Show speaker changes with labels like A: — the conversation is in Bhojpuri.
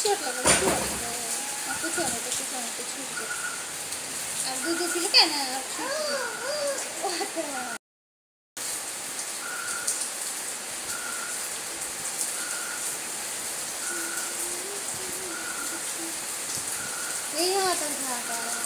A: চোট লাগে চোট কিছু না কিছু না কিছু আর দুধ দিলে কেন এই হওয়া তো